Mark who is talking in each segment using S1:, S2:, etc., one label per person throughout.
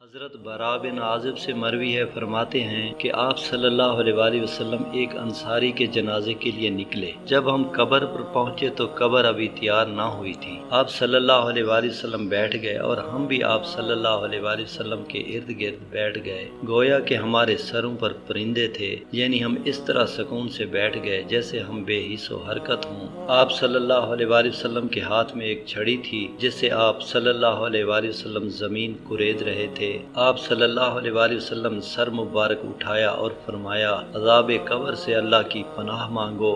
S1: حضرت برا بن عازب سے مروی ہے، فرماتے ہیں کہ آپ صلی اللہ علیہ وسلم ایک انصاری کے جنازے کے لیے نکلے۔ جب ہم قبر پر پہنچے تو قبر ابھی تیار نہ ہوئی تھی۔ آپ صلی اللہ علیہ وسلم بیٹھ گئے اور ہم بھی آپ صلی اللہ علیہ وسلم کے ارد گرد بیٹھ گئے، گویا کہ ہمارے سروں پر پرندے تھے، یعنی ہم اس طرح سکون سے بیٹھ گئے جیسے ہم بے حس و حرکت ہوں۔ آپ صلی اللہ علیہ وسلم کے ہاتھ میں ایک چھڑی تھی جس سے آپ صلی اللہ علیہ وسلم زمین کورید رہے تھے۔ آپ صلی اللہ علیہ وسلم سر مبارک اٹھایا اور فرمایا، عذاب قبر سے اللہ کی پناہ مانگو۔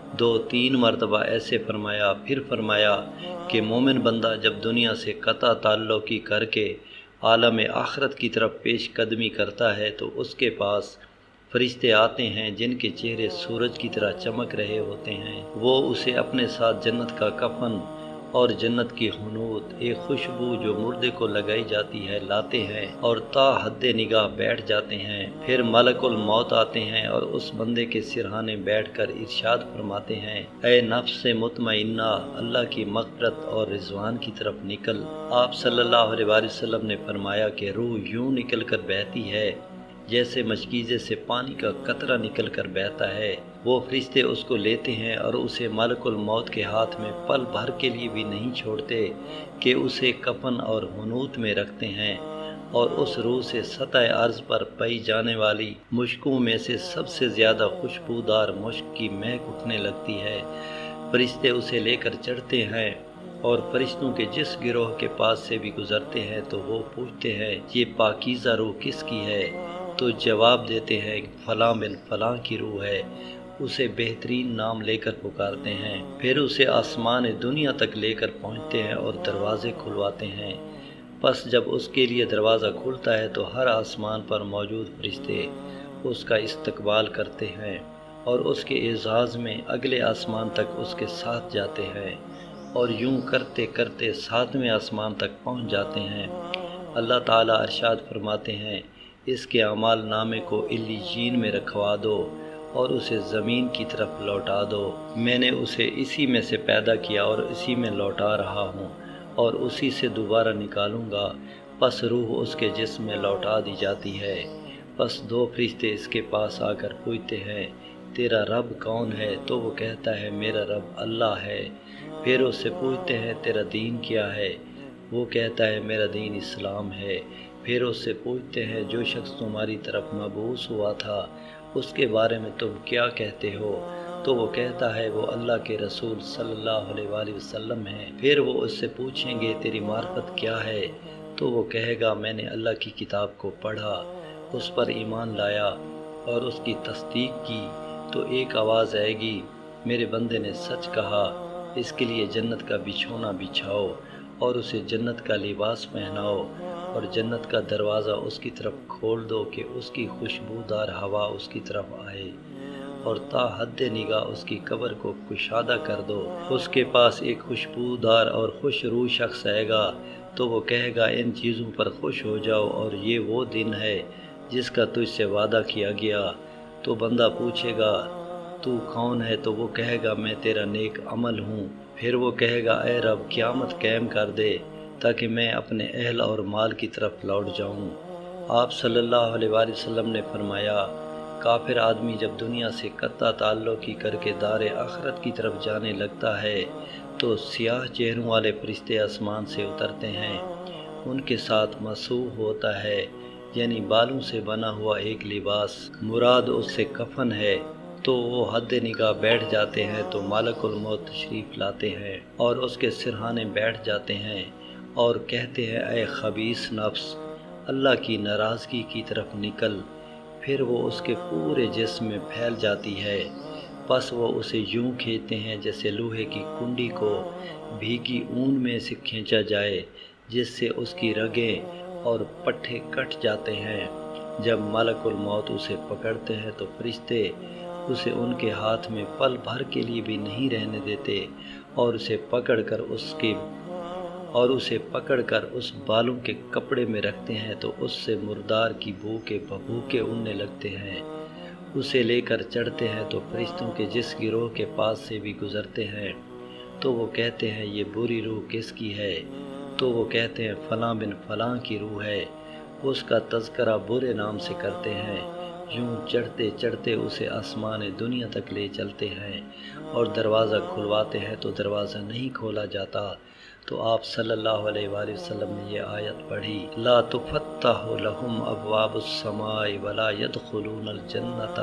S1: 2-3 مرتبہ ایسے فرمایا، پھر فرمایا کہ مومن بندہ جب دنیا سے قطع تعلقی کر کے عالم آخرت کی طرف پیش قدمی کرتا ہے تو اس کے پاس فرشتے آتے ہیں جن کے چہرے سورج کی طرح چمک رہے ہوتے ہیں۔ وہ اسے اپنے ساتھ جنت کا کفن اور جنت کی حنوط، ایک خوشبو جو مردے کو لگائی جاتی ہے، لاتے ہیں اور تا حد نگاہ بیٹھ جاتے ہیں۔ پھر ملک الموت آتے ہیں اور اس بندے کے سرہانے بیٹھ کر ارشاد فرماتے ہیں، اے نفس مطمئنہ، اللہ کی مغفرت اور رضوان کی طرف نکل۔ آپ صلی اللہ علیہ وسلم نے فرمایا کہ روح یوں نکل کر بہتی ہے جیسے مشکیزے سے پانی کا قطرہ نکل کر بہتا ہے۔ وہ فرشتے اس کو لیتے ہیں اور اسے ملک الموت کے ہاتھ میں پل بھر کے لیے بھی نہیں چھوڑتے کہ اسے کفن اور حنوط میں رکھتے ہیں، اور اس روح سے سطح عرض پر پائی جانے والی مشکوں میں سے سب سے زیادہ خوشبودار مشک کی مہک اٹھنے لگتی ہے۔ فرشتے اسے لے کر چڑھتے ہیں اور فرشتوں کے جس گروہ کے پاس سے بھی گزرتے ہیں تو وہ پوچھتے ہیں، یہ پاکیزہ روح کس کی ہے؟ تو جواب دیتے ہیں، فلاں بن فلاں کی روح ہے۔ اسے بہترین نام لے کر پکارتے ہیں، پھر اسے آسمان دنیا تک لے کر پہنچتے ہیں اور دروازے کھلواتے ہیں۔ پس جب اس کے لیے دروازہ کھلتا ہے تو ہر آسمان پر موجود فرشتے اس کا استقبال کرتے ہیں اور اس کے اعزاز میں اگلے آسمان تک اس کے ساتھ جاتے ہیں، اور یوں کرتے کرتے 7ویں آسمان تک پہنچ جاتے ہیں۔ اللہ تعالیٰ ارشاد فرماتے ہیں، اس کے اعمال نامے کو علیجین میں رکھوا دو اور اسے زمین کی طرف لوٹا دو۔ میں نے اسے اسی میں سے پیدا کیا اور اسی میں لوٹا رہا ہوں اور اسی سے دوبارہ نکالوں گا۔ پس روح اس کے جسم میں لوٹا دی جاتی ہے۔ پس 2 فرشتے اس کے پاس آ کر پوچھتے ہیں، تیرا رب کون ہے؟ تو وہ کہتا ہے، میرا رب اللہ ہے۔ پھر اس سے پوچھتے ہیں، تیرا دین کیا ہے؟ وہ کہتا ہے، میرا دین اسلام ہے۔ پھر اس سے پوچھتے ہیں، جو شخص تمہاری طرف مبعوث ہوا تھا اس کے بارے میں تم کیا کہتے ہو؟ تو وہ کہتا ہے، وہ اللہ کے رسول صلی اللہ علیہ وسلم ہیں۔ پھر وہ اس سے پوچھیں گے، تیری معرفت کیا ہے؟ تو وہ کہے گا، میں نے اللہ کی کتاب کو پڑھا، اس پر ایمان لایا اور اس کی تصدیق کی۔ تو ایک آواز آئے گی، میرے بندے نے سچ کہا، اس کے لیے جنت کا بچھونا بچھاؤ اور اسے جنت کا لباس پہناؤ اور جنت کا دروازہ اس کی طرف کھول دو کہ اس کی خوشبودار ہوا اس کی طرف آئے، اور تا حد نگاہ اس کی قبر کو کشادہ کر دو۔ اس کے پاس ایک خوشبودار اور خوش روح شخص آئے گا، تو وہ کہے گا، ان چیزوں پر خوش ہو جاؤ، اور یہ وہ دن ہے جس کا تجھ سے وعدہ کیا گیا۔ تو بندہ پوچھے گا، تو کون ہے؟ تو وہ کہے گا، میں تیرا نیک عمل ہوں۔ پھر وہ کہے گا، اے رب، قیامت قائم کر دے تاکہ میں اپنے اہل اور مال کی طرف لوٹ جاؤں۔ آپ صلی اللہ علیہ وسلم نے فرمایا، کافر آدمی جب دنیا سے قطع تعلقی کر کے دار آخرت کی طرف جانے لگتا ہے تو سیاہ چہروں والے فرشتے آسمان سے اترتے ہیں، ان کے ساتھ مسوح ہوتا ہے، یعنی بالوں سے بنا ہوا ایک لباس، مراد اس سے کفن ہے۔ تو وہ حد نگاہ بیٹھ جاتے ہیں تو ملک الموت تشریف لاتے ہیں اور اس کے سرہانے بیٹھ جاتے ہیں اور کہتے ہیں، اے خبیث نفس، اللہ کی ناراضگی کی طرف نکل۔ پھر وہ اس کے پورے جسم میں پھیل جاتی ہے۔ پس وہ اسے یوں کھینچتے ہیں جیسے لوہے کی کنڈی کو بھیگی اون میں سے کھینچا جائے، جس سے اس کی رگیں اور پٹھے کٹ جاتے ہیں۔ جب ملک الموت اسے پکڑتے ہیں تو فرشتے اسے ان کے ہاتھ میں پل بھر کے لیے بھی نہیں رہنے دیتے اور اسے پکڑ کر اس بالوں کے کپڑے میں رکھتے ہیں تو اس سے مردار کی بو کے بھبوکے اڑنے لگتے ہیں۔ اسے لے کر چڑھتے ہیں تو فرشتوں کے جس گروہ کے پاس سے بھی گزرتے ہیں تو وہ کہتے ہیں، یہ بری روح کس کی ہے؟ تو وہ کہتے ہیں، فلاں بن فلاں کی روح ہے۔ اس کا تذکرہ برے نام سے کرتے ہیں، یوں چڑھتے چڑھتے اسے آسمان دنیا تک لے چلتے ہیں، اور دروازہ کھلواتے ہیں تو دروازہ نہیں کھولا جاتا۔ تو آپ صلی اللہ علیہ وآلہ وسلم نے یہ آیت پڑھی، لا تفتح لہم ابواب السماء ولا يدخلون الجنۃ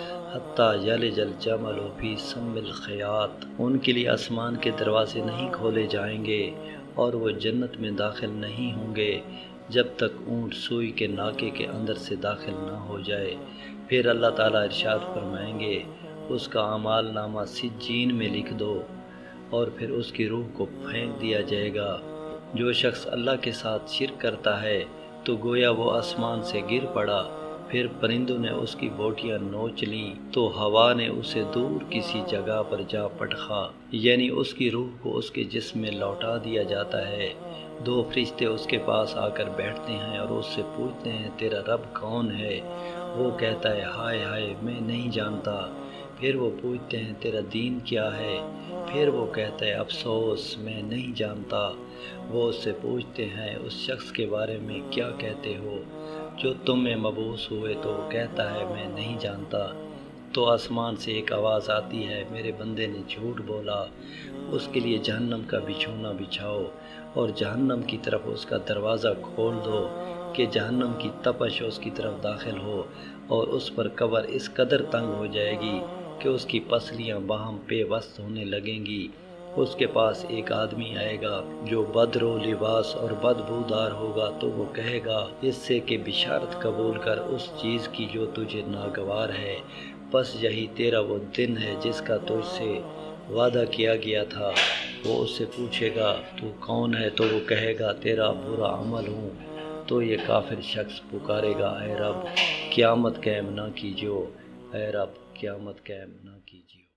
S1: حتی یلج الجمل فی سم الخیاط۔ ان کے لیے آسمان کے دروازے نہیں کھولے جائیں گے اور وہ جنت میں داخل نہیں ہوں گے جب تک اونٹ سوئی کے ناکے کے اندر سے داخل نہ ہو جائے۔ پھر اللہ تعالیٰ ارشاد فرمائیں گے، اس کا اعمال نامہ سجین میں لکھ دو، اور پھر اس کی روح کو پھینک دیا جائے گا۔ جو شخص اللہ کے ساتھ شرک کرتا ہے تو گویا وہ آسمان سے گر پڑا، پھر پرندوں نے اس کی بوٹیاں نوچ لیں تو ہوا نے اسے دور کسی جگہ پر جا پٹخا، یعنی اس کی روح کو اس کے جسم میں لوٹا دیا جاتا ہے۔ دو فرشتے اس کے پاس آ کر بیٹھتے ہیں اور اس سے پوچھتے ہیں، تیرا رب کون ہے؟ وہ کہتا ہے، ہائے ہائے میں نہیں جانتا۔ پھر وہ پوچھتے ہیں، تیرا دین کیا ہے؟ پھر وہ کہتا ہے، افسوس میں نہیں جانتا۔ وہ اس سے پوچھتے ہیں، اس شخص کے بارے میں کیا کہتے ہو جو تم میں مبعوث ہوئے؟ تو وہ کہتا ہے، میں نہیں جانتا۔ تو آسمان سے ایک آواز آتی ہے، میرے بندے نے جھوٹ بولا، اس کے لیے جہنم کا بچھونا بچھاؤ اور جہنم کی طرف اس کا دروازہ کھول دو کہ جہنم کی تپش اس کی طرف داخل ہو، اور اس پر قبر اس قدر تنگ ہو جائے گی کہ اس کی پسلیاں باہم پیوست ہونے لگیں گی۔ اس کے پاس ایک آدمی آئے گا جو بدرو لباس اور بدبودار ہوگا، تو وہ کہے گا اس سے کہ بشارت قبول کر اس چیز کی جو تجھے ناگوار ہے، بس یہی تیرا وہ دن ہے جس کا تجھ سے وعدہ کیا گیا تھا۔ وہ اس سے پوچھے گا، تو کون ہے؟ تو وہ کہے گا، تیرا برا عمل ہوں۔ تو یہ کافر شخص پکارے گا، اے رب قیامت قائم نہ کیجو، اے رب قیامت قائم نہ کیجیو۔